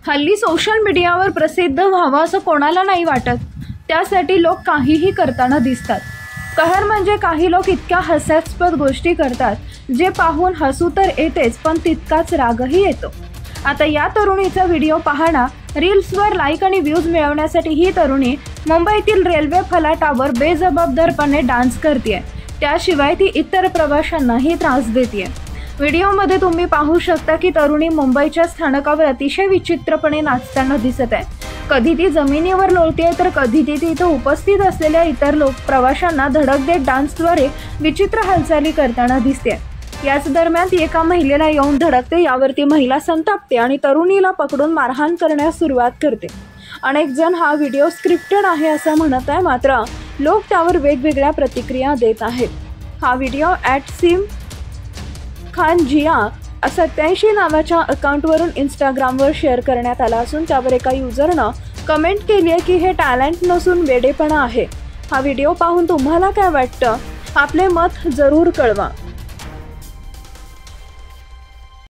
हल्ली सोशल मीडियावर प्रसिद्ध व्हावं असं कोणाला नाही वाटत, त्यासाठी लोक काहीही करताना दिसतात। कहर म्हणजे काही लोक इतक्या हास्यास्पद गोष्टी करतात जे पाहून हसू तर येतेच, पण तितकाच रागही येतो। आता या तरुणीचा व्हिडिओ पाहणा। रील्सवर लाईक आणि व्ह्यूज मिळवण्यासाठी ही तरुणी मुंबईतील रेल्वे फलाटावर बेजबाबदारपणे डान्स करते, त्याशिवाय ती इतर प्रवाशांनाही त्रास देते। व्हिडिओमध्ये तुम्ही पाहू शकता की तरुणी मुंबईच्या स्थानकावर अतिशय विचित्रपणे नाचताना दिसत आहे। कधी ती जमिनीवर लोळते तर कधी ती तिथे उपस्थित असलेल्या इतर प्रवाशांना धडक देत डान्सद्वारे विचित्र हालचाली करताना दिसते। याच दरम्यान ती एका महिलेला येऊन धडकते, यावरती महिला संतापते आणि तरुणीला पकडून मारहाण करण्यास सुरुवात करते। अनेक जण हा व्हिडिओ स्क्रिप्टेड आहे असं म्हणत आहे, मात्र लोक त्यावर वेगवेगळ्या प्रतिक्रिया देत आहेत। हा व्हिडिओ @सिम खान जिया 87 नावाच्या अकाउंटवरून इंस्टाग्रामवर शेअर करण्यात आला असून त्यावर एका युजरनं कमेंट केली आहे की हे टॅलेंट नसून वेडेपणा आहे। हा व्हिडिओ पाहून तुम्हाला काय वाटतं? आपले मत जरूर कळवा।